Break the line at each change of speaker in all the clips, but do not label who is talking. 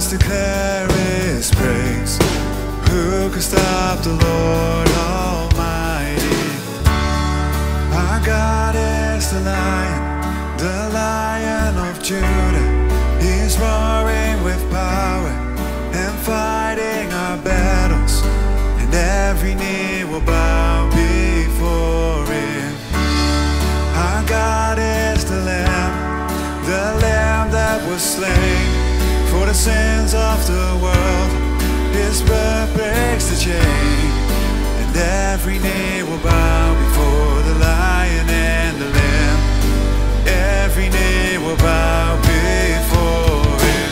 must declare His praise. Who can stop the Lord Almighty? Our God is the Lion of Judah. He's roaring with power and fighting our battles, and every knee will bow before Him. Our God is the Lamb that was slain for the sins of the world. His blood breaks the chain, and every knee will bow before the Lion and the Lamb. Every knee will bow before Him.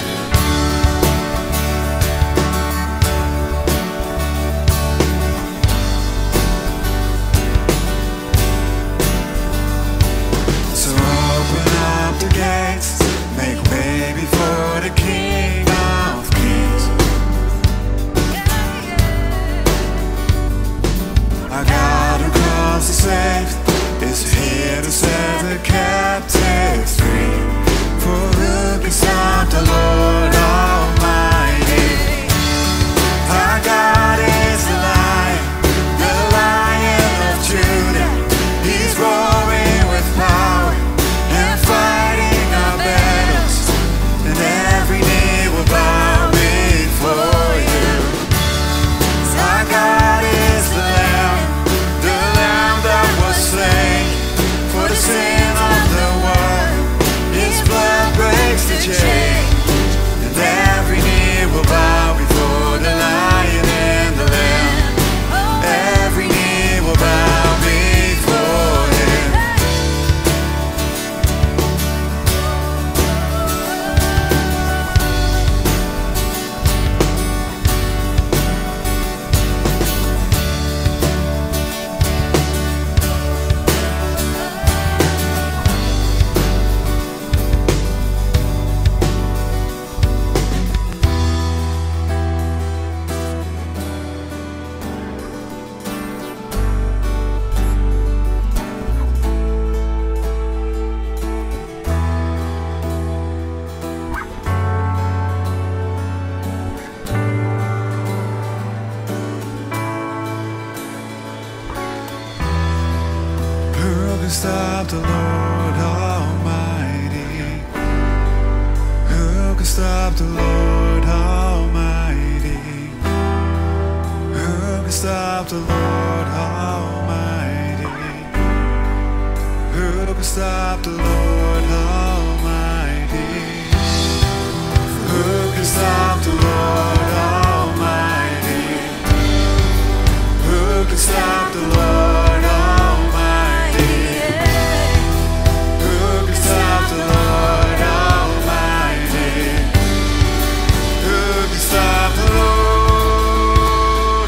So open up the gates, make way before the King of Kings. Our God who calls the saved is here to set the captives free. For who can stop the Lord Almighty? Our God is the Lion of Judah. He's roaring with power and fighting our battles, and every knee will bow before you. Our God is the Lamb that was slain for the sin of the world. His blood breaks the chain, and every knee will bow before the Lion and the Lamb. Every knee will bow before Him. Who can stop the Lord Almighty? Who can stop the Lord Almighty? Who can stop the Lord Almighty? Who can stop the Lord Almighty? Who can stop the Lord Almighty? Who can stop the Lord Almighty? Who can stop the Lord Almighty? Who can stop the Lord?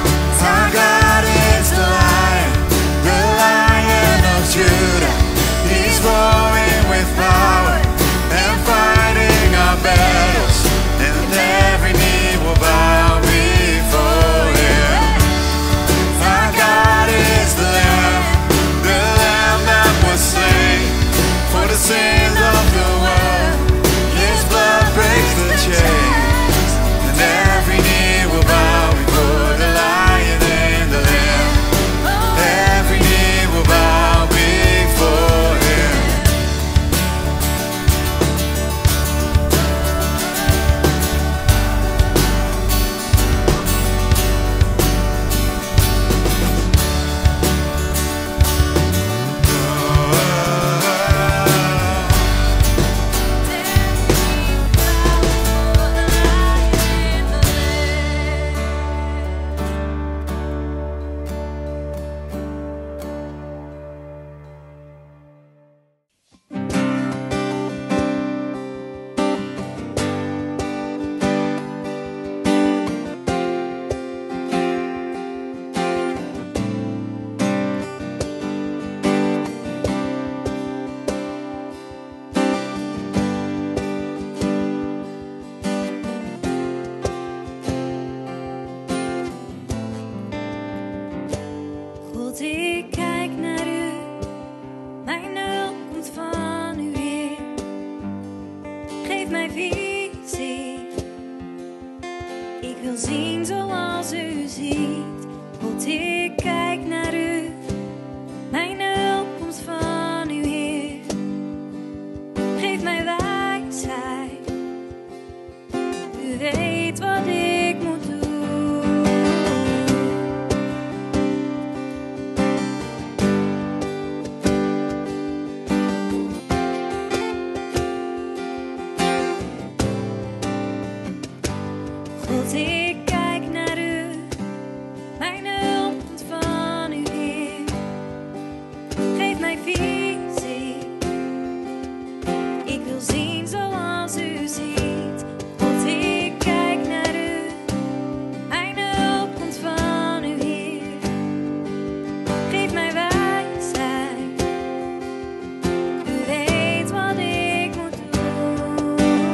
Our God is the Lion of Judah. He
zien zoals u ziet. God, ik kijk naar u. Mijn hulp komt van u, Heer. Geef mij wijsheid. U weet wat ik moet doen. God, ik kijk naar u. Mijn hulp komt van u, Heer. Geef mij visie. Ik wil zien zoals u ziet. God, ik kijk naar u. Mijn hulp komt van u, Heer. Geef mij wijsheid. U weet wat ik moet doen.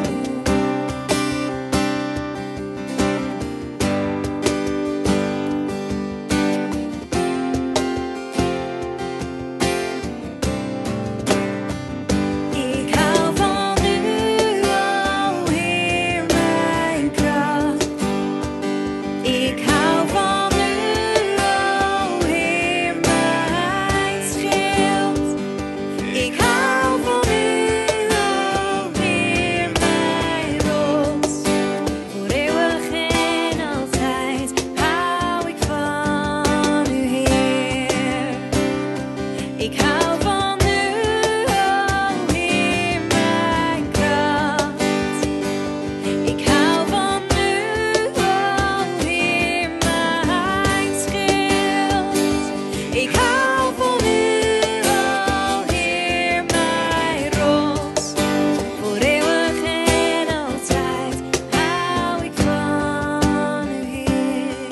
Ik hou van u, o Heer, mijn kracht. Ik hou van u, o Heer, mijn schild. Ik hou van u, o Heer, mijn rots. Voor eeuwig en altijd hou ik van u, Heer. Ik hou van u, o Heer, mijn kracht. Ik hou van u, o Heer, mijn schild. Ik hou van u, o Heer, mijn rots. Voor eeuwig en altijd hou ik van u, Heer.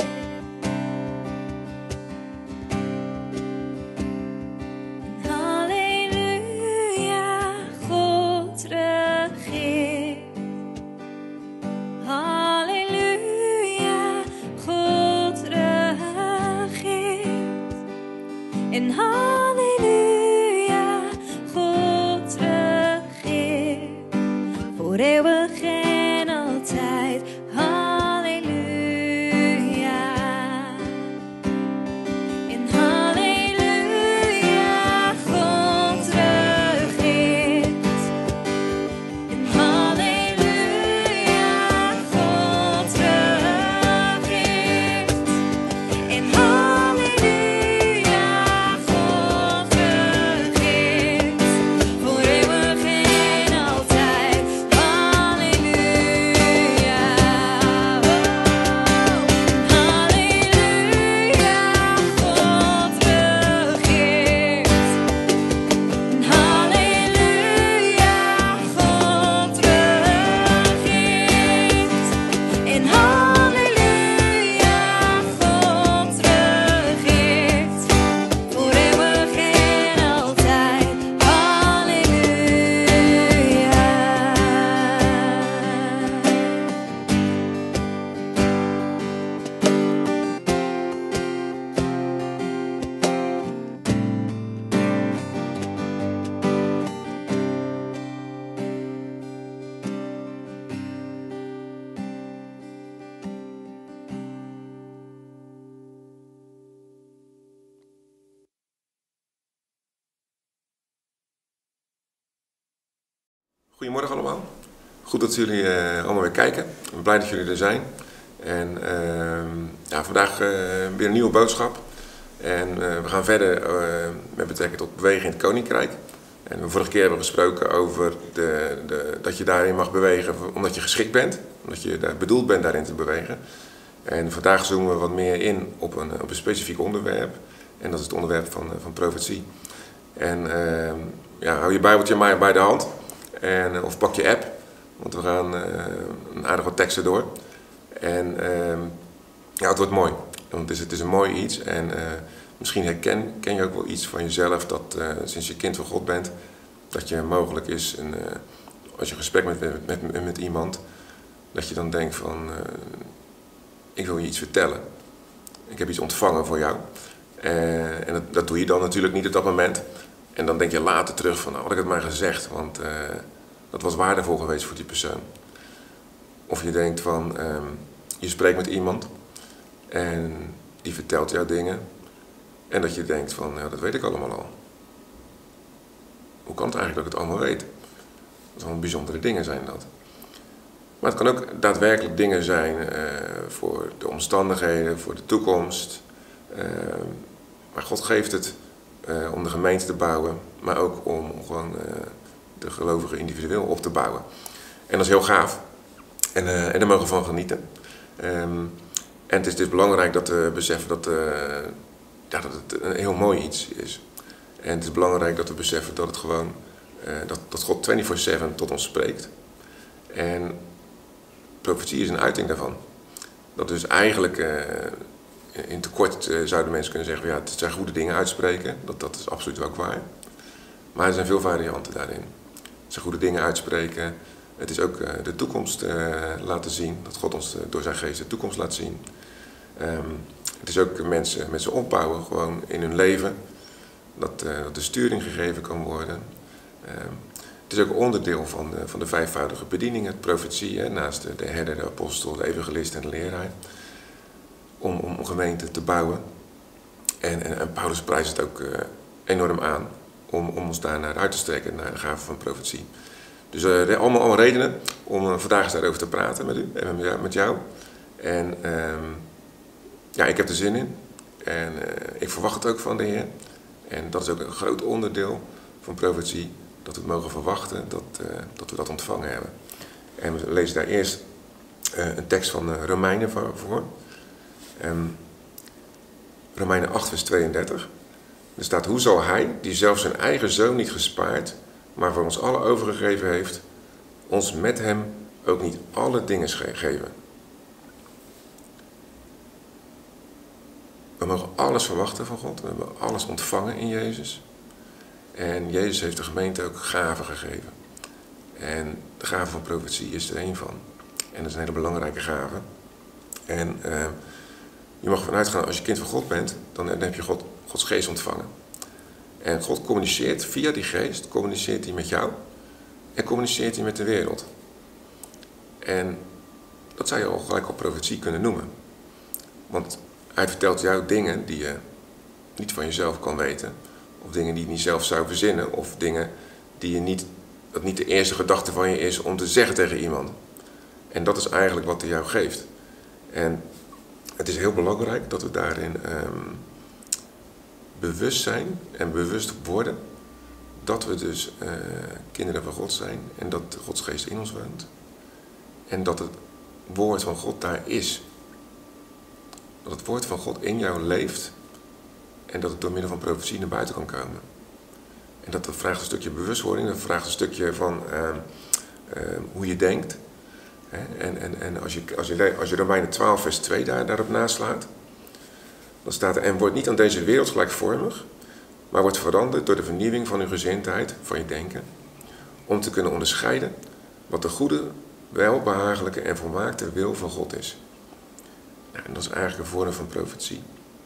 Halleluja, God regeert. Halleluja, God regeert. En halleluja, God regeert. Voor eeuwig en altijd. Halleluja. En halleluja, God regeert. En halleluja, God regeert. En halleluja, God regeert. Voor eeuwig en altijd. Halleluja. Halleluja, God regeert. En halleluja, God regeert. En halleluja, God regeert. Voor eeuwig en altijd. Halleluja.
Goedemorgen allemaal. Goed dat jullie allemaal weer kijken. Ik ben blij dat jullie er zijn. En ja, vandaag weer een nieuwe boodschap. En we gaan verder met betrekking tot bewegen in het Koninkrijk. En de vorige keer hebben we gesproken over dat je daarin mag bewegen omdat je geschikt bent. Omdat je daar bedoeld bent daarin te bewegen. En vandaag zoomen we wat meer in op een specifiek onderwerp. En dat is het onderwerp van profetie. En ja, hou je Bijbeltje maar bij de hand. Of pak je app, want we gaan een aardig wat teksten door. En ja, het wordt mooi, want het is een mooi iets. En misschien ken je ook wel iets van jezelf dat sinds je kind van God bent, dat je mogelijk is, als je gesprek met iemand, dat je dan denkt van, ik wil je iets vertellen. Ik heb iets ontvangen voor jou. En dat doe je dan natuurlijk niet op dat moment. En dan denk je later terug van, nou, had ik het maar gezegd, want dat was waardevol geweest voor die persoon. Of je denkt van, je spreekt met iemand en die vertelt jou dingen en dat je denkt van, ja, dat weet ik allemaal al. Hoe kan het eigenlijk dat ik het allemaal weet? Dat zijn wel bijzondere dingen zijn dat. Maar het kan ook daadwerkelijk dingen zijn voor de omstandigheden, voor de toekomst. Maar God geeft het om de gemeente te bouwen, maar ook om gewoon de gelovigen individueel op te bouwen. En dat is heel gaaf. En daar mogen we van genieten. En het is dus belangrijk dat we beseffen dat het een heel mooi iets is. En het is belangrijk dat we beseffen dat het gewoon dat God 24/7 tot ons spreekt. En profetie is een uiting daarvan. Dat dus eigenlijk in tekort zouden mensen kunnen zeggen, ja, het zijn goede dingen uitspreken. Dat is absoluut ook waar. Maar er zijn veel varianten daarin. Het zijn goede dingen uitspreken. Het is ook de toekomst laten zien. Dat God ons door zijn geest de toekomst laat zien. Het is ook mensen opbouwen gewoon in hun leven. Dat de sturing gegeven kan worden. Het is ook onderdeel van de vijfvoudige bediening, het profetie, naast de herder, de apostel, de evangelist en de leraar. Om gemeente te bouwen. En Paulus prijst het ook enorm aan om ons daarnaar uit te strekken, naar de gave van profetie. Dus allemaal redenen om vandaag eens daarover te praten met u en met jou. En ja, ik heb er zin in. En ik verwacht het ook van de Heer. En dat is ook een groot onderdeel van profetie. Dat we het mogen verwachten, dat we dat ontvangen hebben. En we lezen daar eerst een tekst van Romeinen voor. Romeinen 8 vers 32. Er staat, hoe zal hij, die zelfs zijn eigen zoon niet gespaard, maar voor ons allen overgegeven heeft, ons met hem ook niet alle dingen geven. We mogen alles verwachten van God. We hebben alles ontvangen in Jezus. En Jezus heeft de gemeente ook gaven gegeven. En de gave van profetie is er één van. En dat is een hele belangrijke gave. En je mag ervan uitgaan, als je kind van God bent, dan heb je Gods geest ontvangen. En God communiceert via die geest, communiceert hij met jou en communiceert hij met de wereld. En dat zou je al gelijk al profetie kunnen noemen. Want hij vertelt jou dingen die je niet van jezelf kan weten. Of dingen die je niet zelf zou verzinnen. Of dingen die dat niet de eerste gedachte van je is om te zeggen tegen iemand. En dat is eigenlijk wat hij jou geeft. En het is heel belangrijk dat we daarin bewust zijn en bewust worden. Dat we dus kinderen van God zijn. En dat Gods geest in ons woont. En dat het woord van God daar is. Dat het woord van God in jou leeft. En dat het door middel van profetie naar buiten kan komen. En dat vraagt een stukje bewustwording. Dat vraagt een stukje van hoe je denkt. En als je Romeinen 12 vers 2 daarop naslaat. Dan staat er, en wordt niet aan deze wereld gelijkvormig. Maar wordt veranderd door de vernieuwing van uw gezindheid, van je denken. Om te kunnen onderscheiden wat de goede, welbehagelijke en volmaakte wil van God is. Nou, en dat is eigenlijk een vorm van profetie.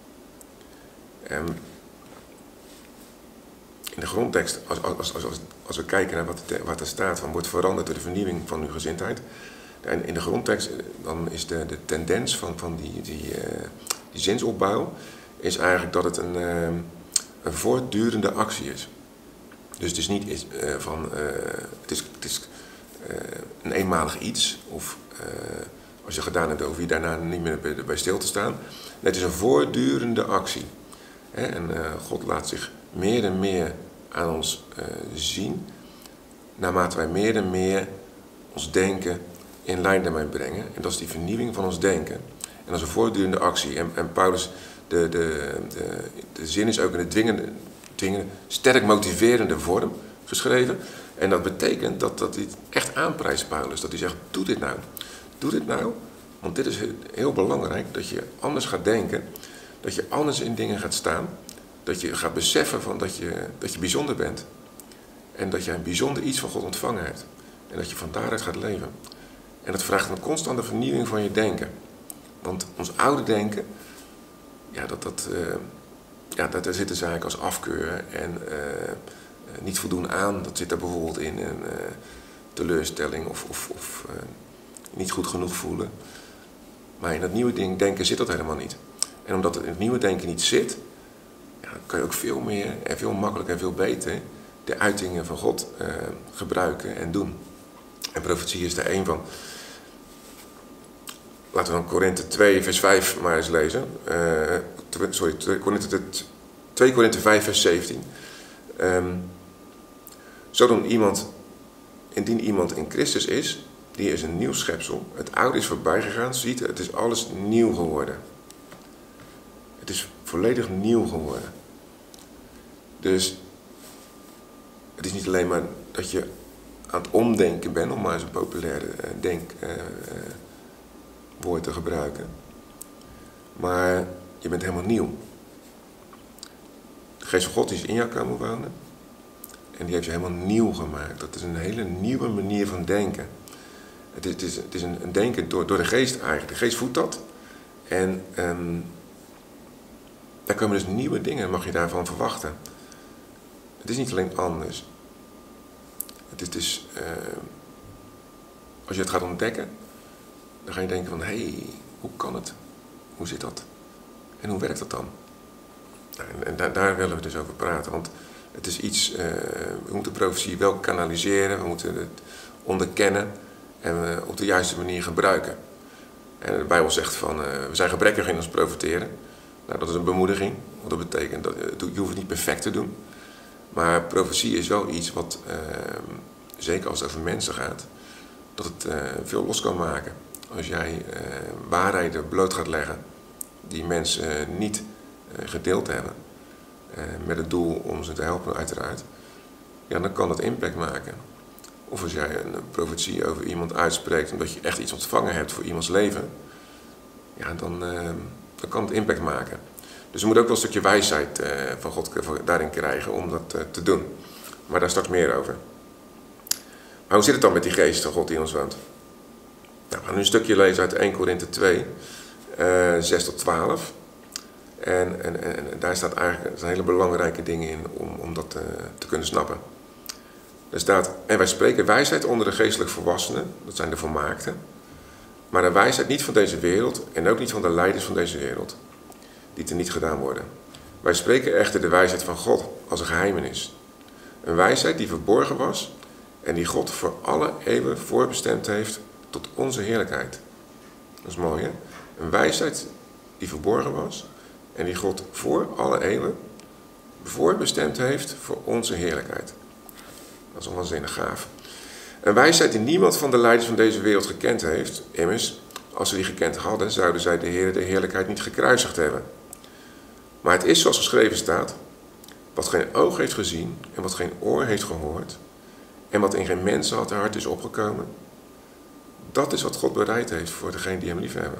In de grondtekst, als we kijken naar wat er staat van wordt veranderd door de vernieuwing van uw gezindheid. En in de grondtekst dan is de tendens van die zinsopbouw is eigenlijk dat het een voortdurende actie is. Dus het is niet het is een eenmalig iets of als je gedaan hebt, hoef je daarna niet meer bij stil te staan. Het is een voortdurende actie. En God laat zich meer en meer aan ons zien, naarmate wij meer en meer ons denken in lijn daarmee brengen. En dat is die vernieuwing van ons denken. En dat is een voortdurende actie. En Paulus, de zin is ook in de dwingende, sterk motiverende vorm geschreven. En dat betekent dat hij het echt aanprijst, Paulus. Dat hij zegt, doe dit nou. Doe dit nou, want dit is heel belangrijk, dat je anders gaat denken. Dat je anders in dingen gaat staan. Dat je gaat beseffen van dat je bijzonder bent. En dat je een bijzonder iets van God ontvangen hebt. En dat je van daaruit gaat leven. En dat vraagt een constante vernieuwing van je denken. Want ons oude denken, daar zitten ze eigenlijk als afkeur en niet voldoen aan. Dat zit er bijvoorbeeld in een teleurstelling of niet goed genoeg voelen. Maar in dat nieuwe denken zit dat helemaal niet. En omdat het in het nieuwe denken niet zit, ja, dan kan je ook veel meer en veel makkelijker en veel beter de uitingen van God gebruiken en doen. En profetie is er één van. Laten we dan Korinthe 2 vers 5 maar eens lezen. 2 Korinthe 5 vers 17. Indien iemand in Christus is, die is een nieuw schepsel. Het oude is voorbij gegaan, ziet, het is alles nieuw geworden. Het is volledig nieuw geworden. Dus het is niet alleen maar dat je aan het omdenken bent, om maar eens een populaire woord te gebruiken. Maar je bent helemaal nieuw. De geest van God is in jou komen wonen. En die heeft je helemaal nieuw gemaakt. Dat is een hele nieuwe manier van denken. Het is een denken door de geest eigenlijk. De geest voedt dat. En daar komen dus nieuwe dingen, mag je daarvan verwachten. Het is niet alleen anders. Als je het gaat ontdekken, dan ga je denken van, hé, hoe kan het? Hoe zit dat? En hoe werkt dat dan? Nou, en daar willen we dus over praten. Want het is iets, we moeten de profetie wel kanaliseren, we moeten het onderkennen en op de juiste manier gebruiken. En de Bijbel zegt van, we zijn gebrekkig in ons profeteren. Nou, dat is een bemoediging, want dat betekent dat je hoeft het niet perfect te doen. Maar profetie is wel iets wat, zeker als het over mensen gaat, dat het veel los kan maken. Als jij waarheden bloot gaat leggen die mensen niet gedeeld hebben, met het doel om ze te helpen uiteraard, ja, dan kan dat impact maken. Of als jij een profetie over iemand uitspreekt omdat je echt iets ontvangen hebt voor iemands leven, ja, dan kan het impact maken. Dus we moeten ook wel een stukje wijsheid van God daarin krijgen om dat te doen. Maar daar straks meer over. Maar hoe zit het dan met die geest van God die in ons woont? Nou, we gaan nu een stukje lezen uit 1 Korinthe 2, 6 tot 12. En daar staat eigenlijk, er zijn hele belangrijke dingen in om dat te kunnen snappen. Er staat, en wij spreken wijsheid onder de geestelijk volwassenen, dat zijn de volmaakten. Maar de wijsheid niet van deze wereld en ook niet van de leiders van deze wereld, die teniet gedaan worden. Wij spreken echter de wijsheid van God als een geheimenis. Een wijsheid die verborgen was en die God voor alle eeuwen voorbestemd heeft tot onze heerlijkheid. Dat is mooi, hè? Een wijsheid die verborgen was en die God voor alle eeuwen voorbestemd heeft voor onze heerlijkheid. Dat is onwaarschijnlijk gaaf. Een wijsheid die niemand van de leiders van deze wereld gekend heeft. Immers, als ze die gekend hadden, zouden zij de Heer de heerlijkheid niet gekruisigd hebben. Maar het is zoals geschreven staat, wat geen oog heeft gezien en wat geen oor heeft gehoord en wat in geen mensenhart is opgekomen, dat is wat God bereid heeft voor degenen die hem lief hebben.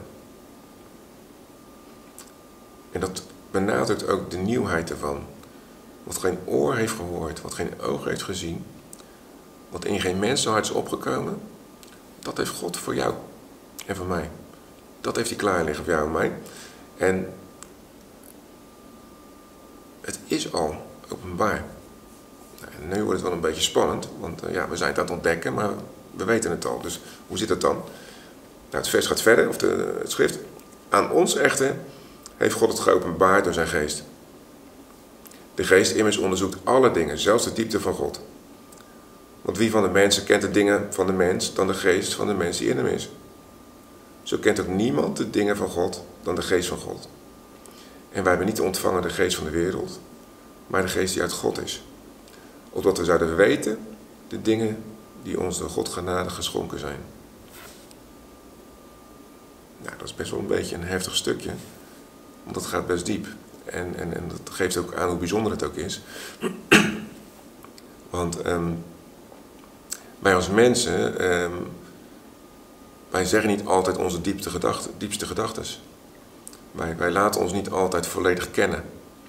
En dat benadrukt ook de nieuwheid ervan. Wat geen oor heeft gehoord, wat geen oog heeft gezien, wat in geen mensenhart is opgekomen, dat heeft God voor jou en voor mij. Dat heeft hij klaar liggen voor jou en mij. En het is al openbaar. Nou, nu wordt het wel een beetje spannend, want ja, we zijn het aan het ontdekken, maar we weten het al. Dus hoe zit het dan? Nou, het vers gaat verder, of het schrift. Aan ons echter heeft God het geopenbaard door zijn geest. De geest immers onderzoekt alle dingen, zelfs de diepte van God. Want wie van de mensen kent de dingen van de mens dan de geest van de mens die in hem is? Zo kent ook niemand de dingen van God dan de geest van God. En wij hebben niet ontvangen de geest van de wereld, maar de geest die uit God is. Opdat we zouden weten de dingen die ons door God genadig geschonken zijn. Nou, dat is best wel een beetje een heftig stukje, want dat gaat best diep. En dat geeft ook aan hoe bijzonder het ook is. Want wij als mensen, wij zeggen niet altijd onze diepste gedachten. Wij laten ons niet altijd volledig kennen.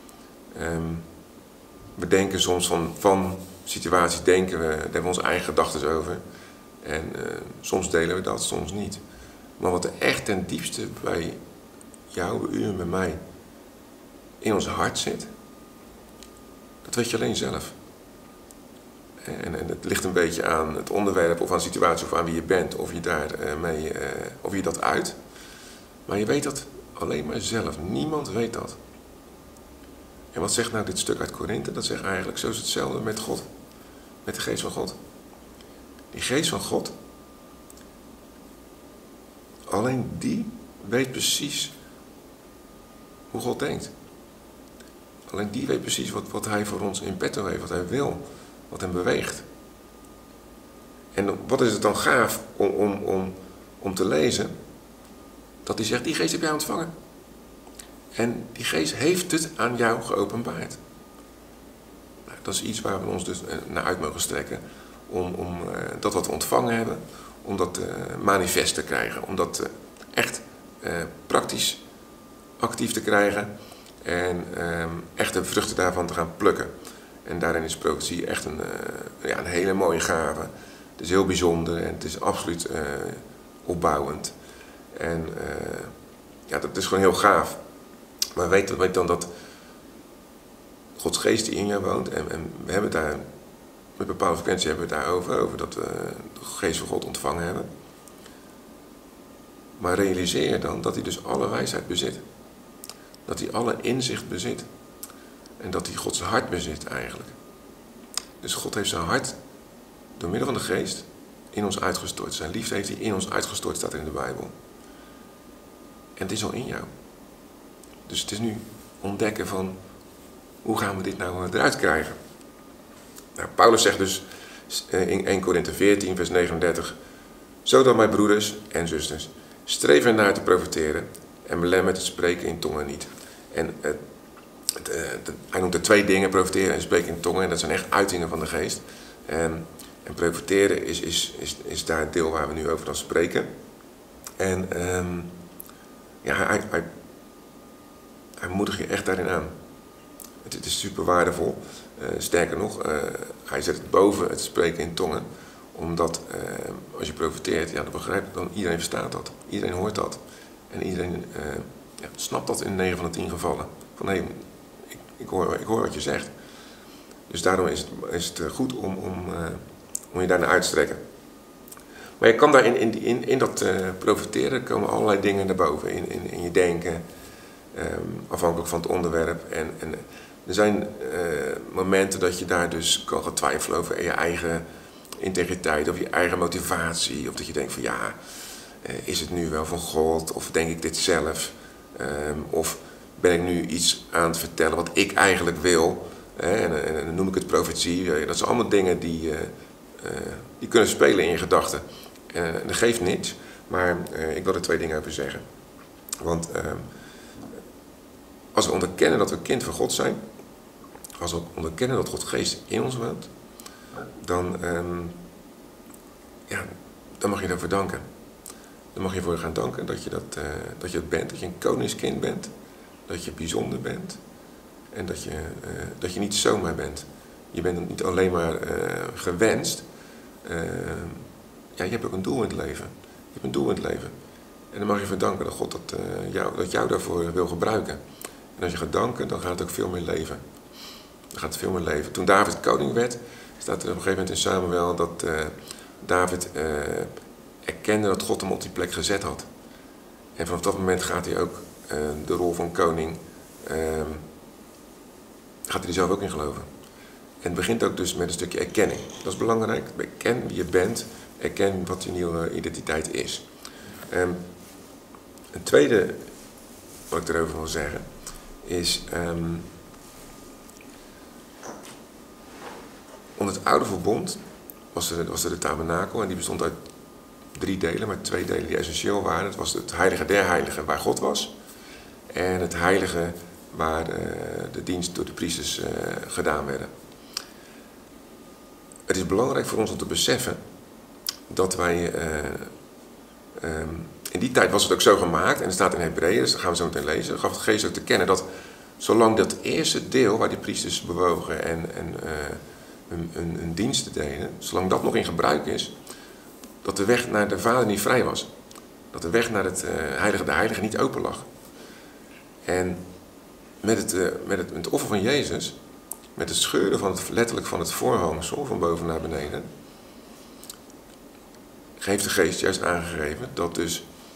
We denken soms van situaties, daar hebben we onze eigen gedachten over. En soms delen we dat, soms niet. Maar wat er echt ten diepste bij jou, bij u en bij mij in ons hart zit, dat weet je alleen zelf. En het ligt een beetje aan het onderwerp of aan de situatie of aan wie je bent, of je dat uit. Maar je weet dat alleen maar zelf. Niemand weet dat. En wat zegt nou dit stuk uit Korinthe? Dat zegt eigenlijk, zo is hetzelfde met God. Met de geest van God. Die geest van God, alleen die weet precies hoe God denkt. Alleen die weet precies wat hij voor ons in petto heeft, wat hij wil, wat hem beweegt. En wat is het dan gaaf om te lezen, dat hij zegt, die geest heb jij ontvangen. En die geest heeft het aan jou geopenbaard. Nou, dat is iets waar we ons dus naar uit mogen strekken, om dat wat we ontvangen hebben, om dat manifest te krijgen, om dat echt praktisch actief te krijgen en echt de vruchten daarvan te gaan plukken. En daarin is profetie echt een hele mooie gave. Het is heel bijzonder en het is absoluut opbouwend. En dat is gewoon heel gaaf. Maar weet dan dat Gods geest die in jou woont, en we hebben het daar, met bepaalde frequentie hebben we het daarover, over dat we de geest van God ontvangen hebben. Maar realiseer je dan dat hij dus alle wijsheid bezit. Dat hij alle inzicht bezit. En dat hij Gods hart bezit eigenlijk. Dus God heeft zijn hart door middel van de geest in ons uitgestort. Zijn liefde heeft hij in ons uitgestort, staat er in de Bijbel. En het is al in jou. Dus het is nu ontdekken van, hoe gaan we dit nou eruit krijgen? Nou, Paulus zegt dus in 1 Korinthe 14, vers 39... Zo dan, mijn broeders en zusters, streef ernaar te profiteren en belemmert het spreken in tongen niet. En hij noemt er 2 dingen, profiteren en spreken in tongen. En dat zijn echt uitingen van de geest. En profiteren is daar het deel waar we nu over dan spreken. En hij moedigt je echt daarin aan. Het is super waardevol. Sterker nog, hij zet het boven het spreken in tongen. Omdat als je profiteert, dan begrijpt dan iedereen verstaat dat. Iedereen hoort dat. En iedereen snapt dat in 9 van de 10 gevallen. Van hé, ik hoor wat je zegt. Dus daarom is het goed om je daar naar uit te strekken. Maar je kan daar in dat profiteren komen allerlei dingen naar boven. In je denken. Afhankelijk van het onderwerp. En er zijn momenten dat je daar dus kan gaan twijfelen over je eigen integriteit of je eigen motivatie. Of dat je denkt van is het nu wel van God? Of denk ik dit zelf? Of ben ik nu iets aan het vertellen wat ik eigenlijk wil? En dan noem ik het profetie. Dat zijn allemaal dingen die kunnen spelen in je gedachten. En dat geeft niets. Maar ik wil er 2 dingen over zeggen. Want als we onderkennen dat we kind van God zijn, als we onderkennen dat Gods geest in ons woont, dan mag je daarvoor danken. Dan mag je voor gaan danken dat je het bent, dat je een koningskind bent, dat je bijzonder bent en dat je niet zomaar bent. Je bent niet alleen maar gewenst. Je hebt ook een doel in het leven. Je hebt een doel in het leven. En dan mag je voor danken dat God dat jou daarvoor wil gebruiken. En als je gaat danken, dan gaat het ook veel meer leven. Dan gaat het veel meer leven. Toen David koning werd, staat er op een gegeven moment in Samuel dat David erkende dat God hem op die plek gezet had. En vanaf dat moment gaat hij ook de rol van koning, gaat hij er zelf ook in geloven. En het begint ook dus met een stukje erkenning. Dat is belangrijk. Erken wie je bent. Erken wat je nieuwe identiteit is. Een tweede wat ik erover wil zeggen is onder het oude verbond was er de tabernakel en die bestond uit 3 delen, maar 2 delen die essentieel waren. Het was het heilige der heiligen waar God was en het heilige waar de dienst door de priesters gedaan werden. Het is belangrijk voor ons om te beseffen dat wij in die tijd was het ook zo gemaakt, en het staat in Hebreeën, dus dat gaan we zo meteen lezen, gaf de geest ook te kennen dat zolang dat eerste deel waar die priesters bewogen en hun diensten deden, zolang dat nog in gebruik is, dat de weg naar de Vader niet vrij was. Dat de weg naar het heilige de heilige niet open lag. En met het offer van Jezus, met het scheuren letterlijk van het voorhangsel van boven naar beneden, heeft de geest juist aangegeven dat dus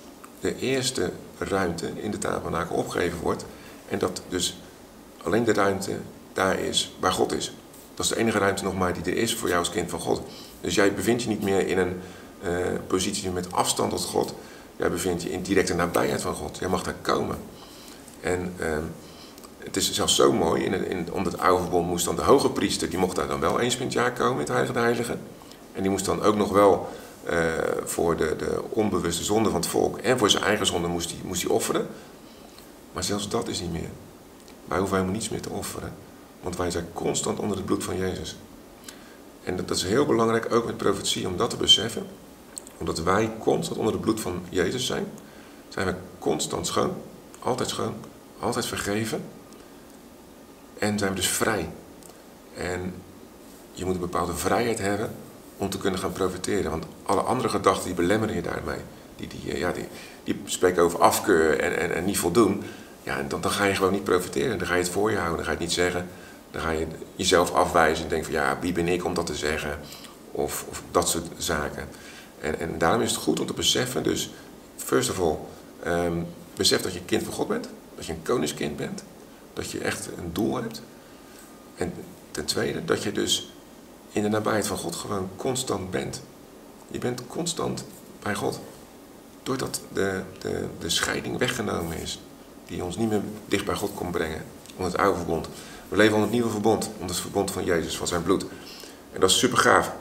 de eerste ruimte in de tabernakel opgegeven wordt. En dat dus alleen de ruimte daar is waar God is. Dat is de enige ruimte nog maar die er is voor jou als kind van God. Dus jij bevindt je niet meer in een positie met afstand tot God. Jij bevindt je in directe nabijheid van God. Jij mag daar komen. En het is zelfs zo mooi, onder het oude verbond moest dan de hoge priester, die mocht daar dan wel eens in het jaar komen in het Heilige der Heiligen. En die moest dan ook nog wel voor de onbewuste zonde van het volk en voor zijn eigen zonde moest hij offeren. Maar zelfs dat is niet meer. Wij hoeven helemaal niets meer te offeren, want wij zijn constant onder het bloed van Jezus. En dat is heel belangrijk, ook met profetie, om dat te beseffen. Omdat wij constant onder het bloed van Jezus zijn we constant schoon, altijd vergeven. En zijn we dus vrij. En je moet een bepaalde vrijheid hebben om te kunnen gaan profiteren. Want alle andere gedachten die belemmeren je daarmee. Die spreken over afkeur en niet voldoen. Ja, en dan ga je gewoon niet profiteren. Dan ga je het voor je houden, dan ga je het niet zeggen. Dan ga je jezelf afwijzen en denken van ja, wie ben ik om dat te zeggen? Of dat soort zaken. En daarom is het goed om te beseffen, dus first of all, besef dat je kind van God bent. Dat je een koningskind bent. Dat je echt een doel hebt. En ten tweede, dat je dus in de nabijheid van God gewoon constant bent. Je bent constant bij God. Doordat de scheiding weggenomen is. Die ons niet meer dicht bij God kon brengen. Onder het oude verbond. We leven onder het nieuwe verbond. Onder het verbond van Jezus, van zijn bloed. En dat is super gaaf.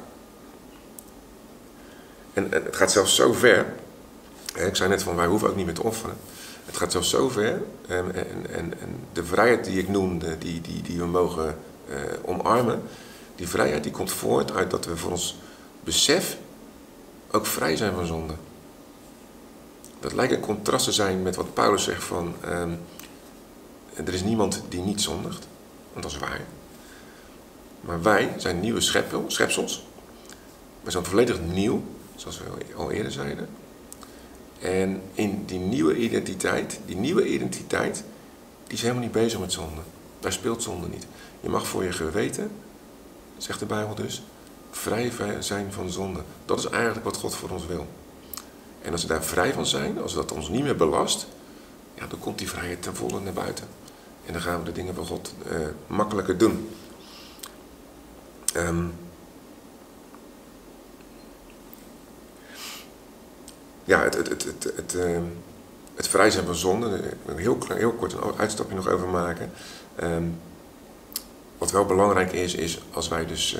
En het gaat zelfs zo ver. Ik zei net van, wij hoeven ook niet meer te offeren. Het gaat zelfs zo ver. En de vrijheid die ik noemde, die we mogen omarmen. Die vrijheid die komt voort uit dat we voor ons besef ook vrij zijn van zonde. Dat lijkt een contrast te zijn met wat Paulus zegt van... er is niemand die niet zondigt. Want dat is waar. Maar wij zijn nieuwe schepsels. We zijn volledig nieuw. Zoals we al eerder zeiden. En in die nieuwe identiteit, die is helemaal niet bezig met zonde. Daar speelt zonde niet. Je mag voor je geweten, zegt de Bijbel dus, vrij zijn van zonde. Dat is eigenlijk wat God voor ons wil. En als we daar vrij van zijn, als dat ons niet meer belast, ja, dan komt die vrijheid ten volle naar buiten. En dan gaan we de dingen van God makkelijker doen. Ja, het vrij zijn van zonde, daar wil ik heel kort een uitstapje nog over maken. Wat wel belangrijk is als wij dus...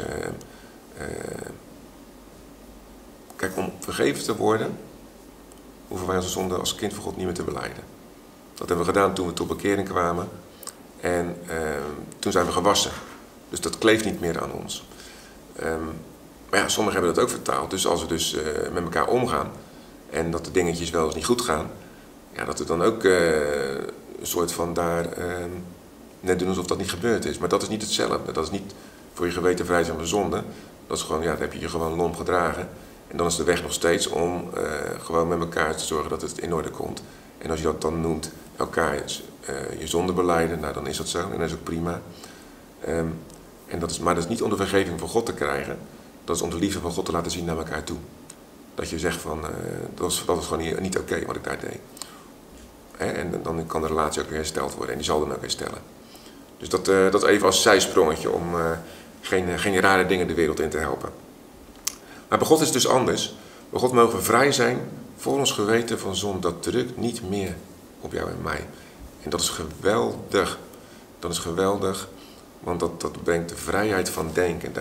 kijk, om vergeven te worden, hoeven wij onze zonde als kind van God niet meer te belijden. Dat hebben we gedaan toen we tot bekering kwamen. En toen zijn we gewassen. Dus dat kleeft niet meer aan ons. Maar ja, sommigen hebben dat ook vertaald. Dus als we dus met elkaar omgaan en dat de dingetjes wel eens niet goed gaan, ja, dat we dan ook een soort van daar net doen alsof dat niet gebeurd is. Maar dat is niet hetzelfde. Dat is niet voor je geweten vrij zijn van zonde. Dat is gewoon, ja, dan heb je je gewoon lomp gedragen. En dan is de weg nog steeds om gewoon met elkaar te zorgen dat het in orde komt. En als je dat dan noemt, elkaar je zonde belijden, nou dan is dat zo. En dat is ook prima. Maar dat is niet om de vergeving van God te krijgen. Dat is om de liefde van God te laten zien naar elkaar toe. Dat je zegt van, dat was gewoon niet oké wat ik daar deed. En dan kan de relatie ook weer hersteld worden. En die zal dan ook herstellen. Dus dat even als zijsprongetje om geen rare dingen de wereld in te helpen. Maar bij God is het dus anders. Bij God mogen we vrij zijn voor ons geweten van zonde. Dat drukt niet meer op jou en mij. En dat is geweldig. Dat is geweldig. Want dat brengt de vrijheid van denken.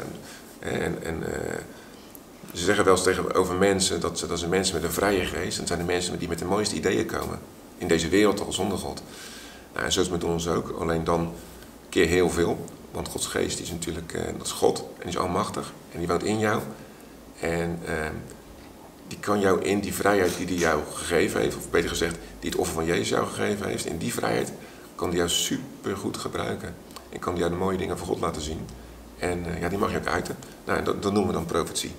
Ze zeggen wel eens tegenover mensen dat zijn mensen met een vrije geest. Dat zijn de mensen die met de mooiste ideeën komen. In deze wereld al zonder God. Nou, en zo is het met ons ook. Alleen dan keer heel veel. Want Gods geest die is natuurlijk, dat is God. En die is almachtig. En die woont in jou. En die kan jou in die vrijheid die hij jou gegeven heeft. Of beter gezegd, die het offer van Jezus jou gegeven heeft. In die vrijheid kan hij jou super goed gebruiken. En kan hij jou de mooie dingen van God laten zien. En die mag je ook uiten. Nou, dat noemen we dan profetie.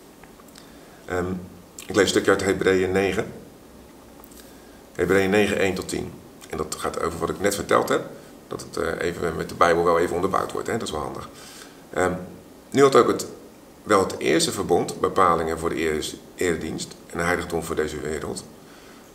Ik lees een stukje uit Hebreeën 9. Hebreeën 9, 1 tot 10. En dat gaat over wat ik net verteld heb. Dat het even met de Bijbel wel even onderbouwd wordt. Hè? Dat is wel handig. Nu had ook het eerste verbond, bepalingen voor de eredienst en de heiligdom voor deze wereld.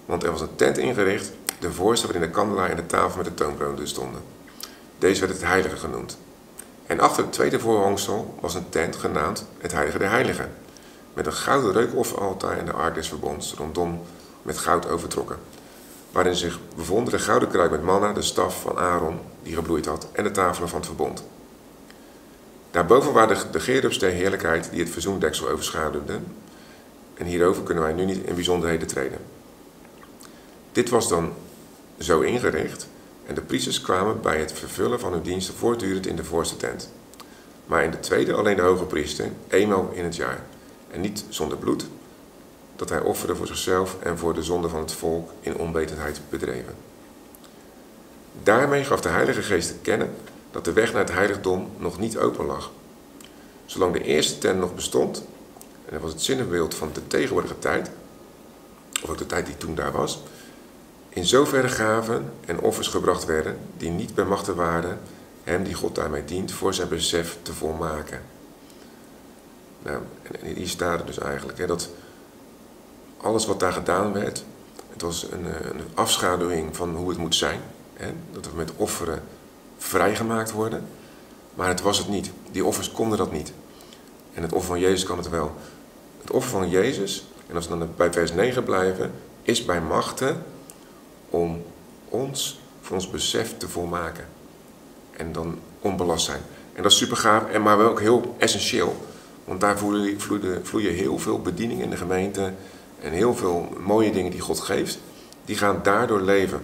Want er was een tent ingericht, de voorste waarin de kandelaar en de tafel met de toonbroden dus stonden. Deze werd het heilige genoemd. En achter het tweede voorhangsel was een tent genaamd het heilige der heiligen, met een gouden reukofferaltaar en de ark des verbonds rondom met goud overtrokken, waarin zich bevonden de gouden kruik met manna, de staf van Aaron die gebloeid had en de tafelen van het verbond. Daarboven waren de gerubs der heerlijkheid die het verzoendeksel overschaduwden. En hierover kunnen wij nu niet in bijzonderheden treden. Dit was dan zo ingericht en de priesters kwamen bij het vervullen van hun diensten voortdurend in de voorste tent. Maar in de tweede alleen de hoge priester, eenmaal in het jaar. En niet zonder bloed, dat hij offerde voor zichzelf en voor de zonde van het volk in onwetendheid bedreven. Daarmee gaf de Heilige Geest te kennen dat de weg naar het heiligdom nog niet open lag. Zolang de eerste tent nog bestond, en dat was het zinnebeeld van de tegenwoordige tijd, of ook de tijd die toen daar was, in zoverre gaven en offers gebracht werden die niet bij machte waren hem die God daarmee dient voor zijn besef te volmaken. Nou, en hier staat het dus eigenlijk, dat alles wat daar gedaan werd, het was een afschaduwing van hoe het moet zijn. Dat we met offeren vrijgemaakt worden, maar het was het niet. Die offers konden dat niet. En het offer van Jezus kan het wel. Het offer van Jezus, en als we dan bij vers 9 blijven, is bij machte om ons, voor ons besef te volmaken. En dan onbelast zijn. En dat is super gaaf, maar wel ook heel essentieel. Want daar vloeien heel veel bedieningen in de gemeente en heel veel mooie dingen die God geeft, die gaan daardoor leven.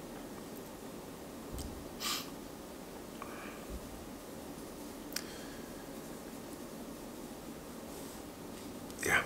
Ja.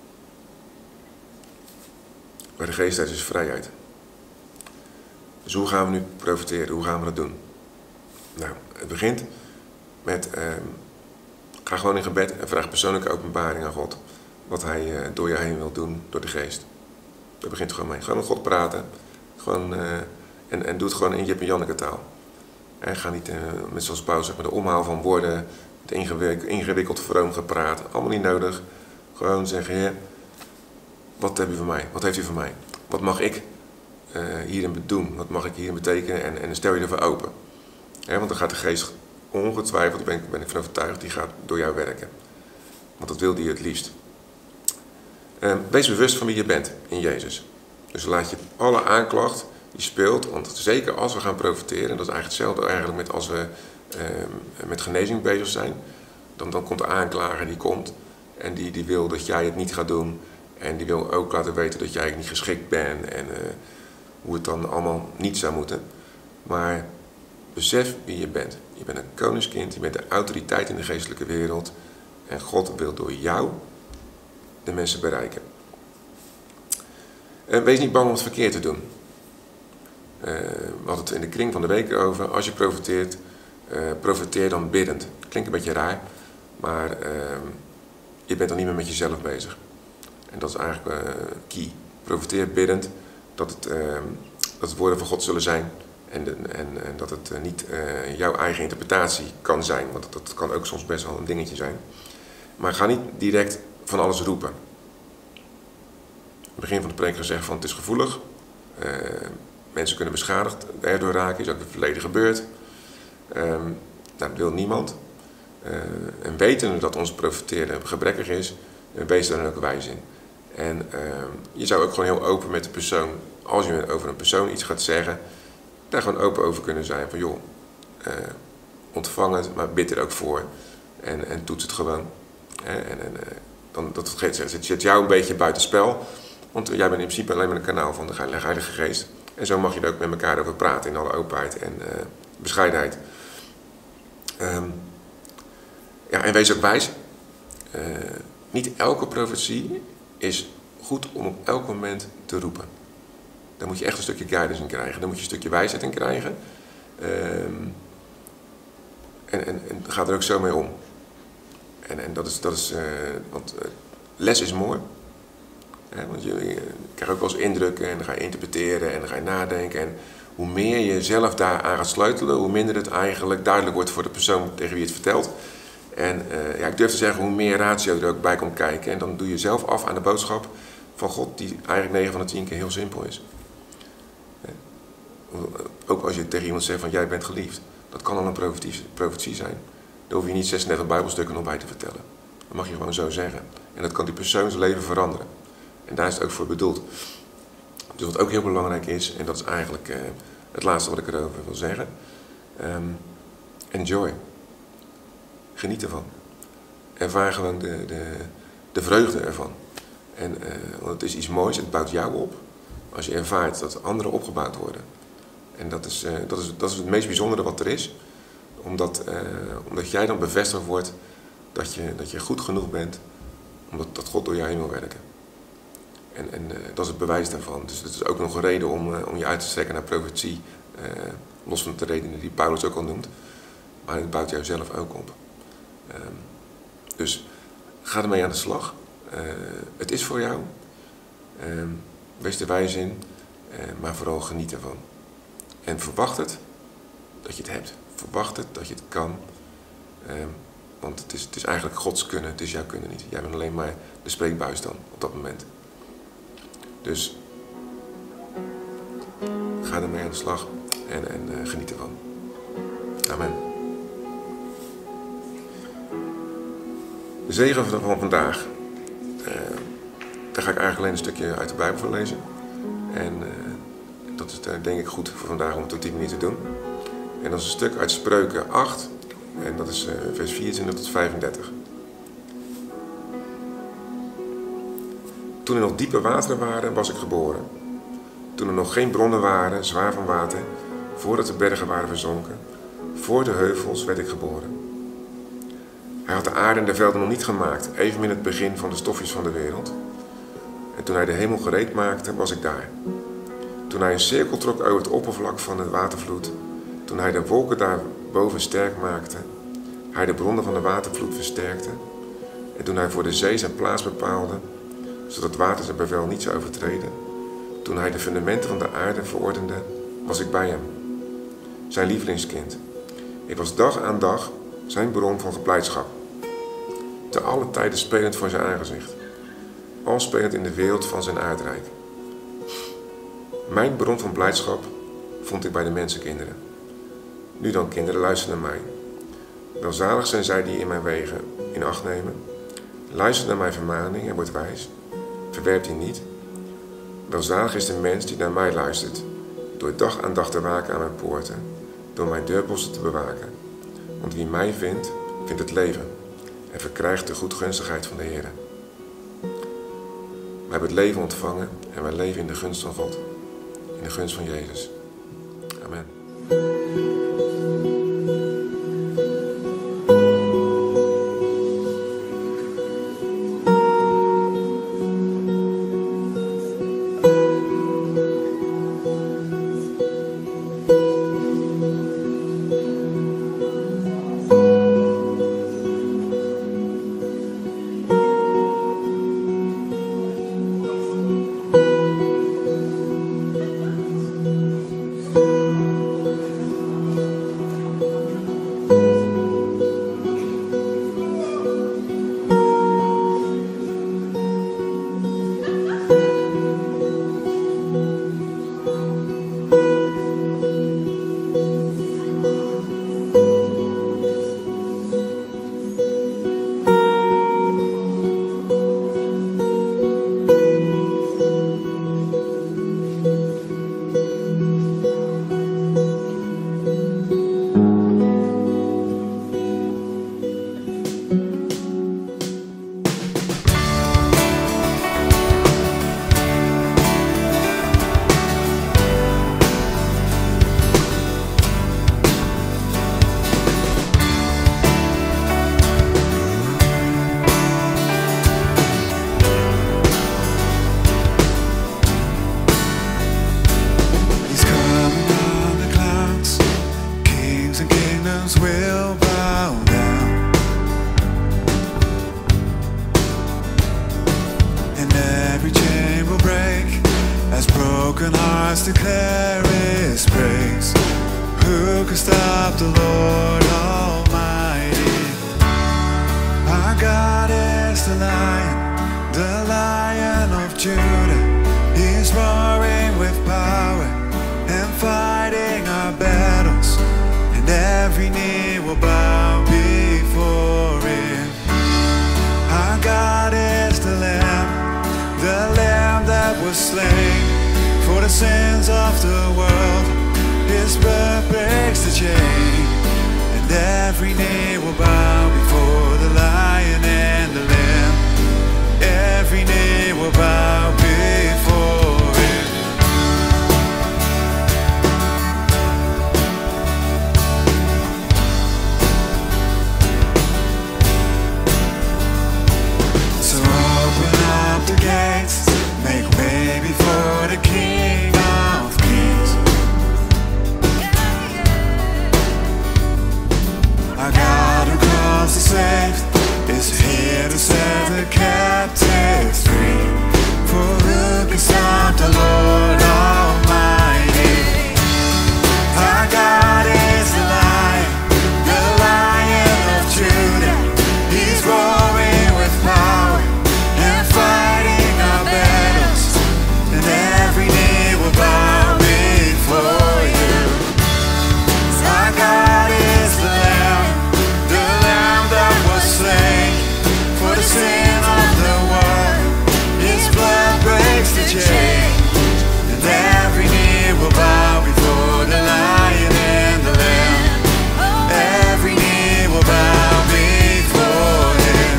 Bij de geest is vrijheid. Dus hoe gaan we nu profiteren? Hoe gaan we dat doen? Nou, het begint met ga gewoon in gebed en vraag persoonlijke openbaring aan God. Wat hij door je heen wil doen, door de geest. Daar begint het gewoon mee. Gewoon met God praten. Gewoon, en doe het gewoon in Jip en Janneke taal. En ga niet met zoals Paulus zegt, met de omhaal van woorden, het ingewikkeld vroom gepraat. Allemaal niet nodig. Gewoon zeggen, Heer, wat heb u voor mij? Wat heeft u voor mij? Wat mag ik hierin doen? Wat mag ik hierin betekenen? En stel je ervoor open. Want dan gaat de geest ongetwijfeld, daar ben ik van overtuigd, die gaat door jou werken. Want dat wil hij het liefst. Wees bewust van wie je bent in Jezus. Dus laat je alle aanklacht die speelt, want zeker als we gaan profiteren, en dat is eigenlijk hetzelfde eigenlijk met als we met genezing bezig zijn, dan komt de aanklager die komt en die wil dat jij het niet gaat doen. En die wil ook laten weten dat jij niet geschikt bent en hoe het dan allemaal niet zou moeten. Maar besef wie je bent. Je bent een koningskind, je bent de autoriteit in de geestelijke wereld. En God wil door jou de mensen bereiken. Wees niet bang om het verkeerd te doen. We hadden het in de kring van de week over. Als je profiteert, profiteer dan biddend. Klinkt een beetje raar, maar je bent dan niet meer met jezelf bezig. En dat is eigenlijk key. Profiteer biddend dat het woorden van God zullen zijn. En dat het niet jouw eigen interpretatie kan zijn. Want dat kan ook soms best wel een dingetje zijn. Maar ga niet direct van alles roepen. In het begin van de preek gezegd van het is gevoelig. Mensen kunnen beschadigd erdoor raken. Is ook in het verleden gebeurd. Dat wil niemand. En wetende dat ons profiteren gebrekkig is, wees daar dan ook wijs in. En je zou ook gewoon heel open met de persoon, als je over een persoon iets gaat zeggen, daar gewoon open over kunnen zijn. Van joh, ontvang het, maar bid er ook voor. En toets het gewoon. Dan zet jou een beetje buitenspel. Want jij bent in principe alleen maar een kanaal van de Heilige Geest. En zo mag je er ook met elkaar over praten in alle openheid en bescheidenheid. En wees ook wijs. Niet elke profetie is goed om op elk moment te roepen. Daar moet je echt een stukje guidance in krijgen. Daar moet je een stukje wijsheid in krijgen. En ga er ook zo mee om. En dat is want les is mooi. Want je krijgt ook wel eens indrukken en dan ga je interpreteren en dan ga je nadenken. En hoe meer je zelf daaraan gaat sleutelen, hoe minder het eigenlijk duidelijk wordt voor de persoon tegen wie je het vertelt. En ik durf te zeggen, hoe meer ratio er ook bij komt kijken. En dan doe je zelf af aan de boodschap van God die eigenlijk 9 van de 10 keer heel simpel is. Ook als je tegen iemand zegt van jij bent geliefd. Dat kan al een profetie zijn. Daar hoef je niet 36 bijbelstukken nog bij te vertellen. Dat mag je gewoon zo zeggen. En dat kan die persoons leven veranderen. En daar is het ook voor bedoeld. Dus wat ook heel belangrijk is, en dat is eigenlijk het laatste wat ik erover wil zeggen. Enjoy. Geniet ervan. Ervaar gewoon de vreugde ervan. Want het is iets moois, het bouwt jou op. Als je ervaart dat anderen opgebouwd worden. En dat is het meest bijzondere wat er is. Omdat jij dan bevestigd wordt dat je goed genoeg bent. Omdat God door jou heen wil werken. En dat is het bewijs daarvan. Dus het is ook nog een reden om je uit te strekken naar profetie. Los van de redenen die Paulus ook al noemt. Maar het bouwt jou zelf ook op. Dus ga ermee aan de slag. Het is voor jou. Wees er wijs in. Maar vooral geniet ervan. En verwacht het dat je het hebt. Verwacht het dat je het kan. Want het is eigenlijk Gods kunnen. Het is jouw kunnen niet. Jij bent alleen maar de spreekbuis dan op dat moment. Dus ga ermee aan de slag. En geniet ervan. Amen. De zegen van vandaag. Daar ga ik eigenlijk alleen een stukje uit de Bijbel voor lezen. En dat is denk ik goed voor vandaag om het op die manier te doen. En dat is een stuk uit Spreuken 8. En dat is vers 24 tot 35. Toen er nog diepe wateren waren, was ik geboren. Toen er nog geen bronnen waren, zwaar van water, voordat de bergen waren verzonken, voor de heuvels werd ik geboren. Hij had de aarde en de velden nog niet gemaakt, even in het begin van de stofjes van de wereld. En toen hij de hemel gereed maakte, was ik daar. Toen hij een cirkel trok over het oppervlak van de watervloed, toen hij de wolken daarboven sterk maakte, hij de bronnen van de watervloed versterkte, en toen hij voor de zee zijn plaats bepaalde, zodat het water zijn bevel niet zou overtreden, toen hij de fundamenten van de aarde verordende, was ik bij hem, zijn lievelingskind. Ik was dag aan dag zijn bron van blijdschap, te alle tijden spelend voor zijn aangezicht, al spelend in de wereld van zijn aardrijk. Mijn bron van blijdschap vond ik bij de mensenkinderen. Nu dan, kinderen, luister naar mij. Welzalig zijn zij die in mijn wegen in acht nemen. Luister naar mijn vermaning en word wijs. Verwerp die niet. Welzalig is de mens die naar mij luistert, door dag aan dag te waken aan mijn poorten, door mijn deurposten te bewaken. Want wie mij vindt, vindt het leven en verkrijgt de goedgunstigheid van de Heer. Wij hebben het leven ontvangen en wij leven in de gunst van God, in de gunst van Jezus. Amen. Will bow down, and every chain will break as broken hearts declare His praise. Who can stop the Lord Almighty? Our God is the Lion of
Judah, He's roaring with power and fighting our battles, and every knee will bow before Him. Our God is the Lamb that was slain for the sins of the world. His blood breaks the chain, and every knee will bow before the Lion and the Lamb. Every knee will bow before Him. So open up the gates, make way before the King of Kings. Our God who calls the saved is here to set the captives free. For who can stop the Lord Almighty? Our God is the Lion of Judah. He's roaring with power and fighting our battles, and every knee will bow before you. Our God is the Lamb that was slain for the sin of the world. His blood breaks the chain, and every knee will bow before the Lion and the Lamb. Every knee will bow before Him.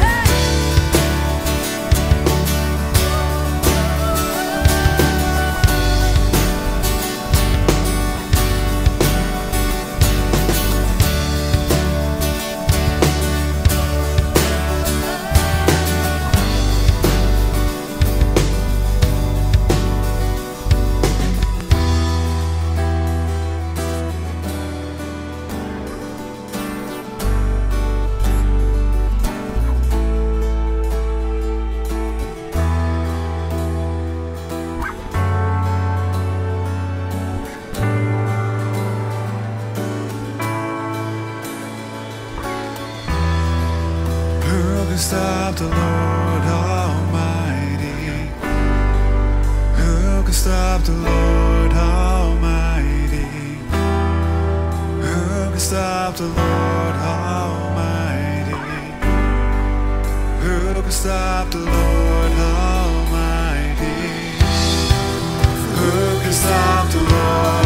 Who can stop the Lord Almighty? Who can stop the Lord Almighty? Who can stop the Lord Almighty? Who can stop the Lord Almighty? Who can stop the Lord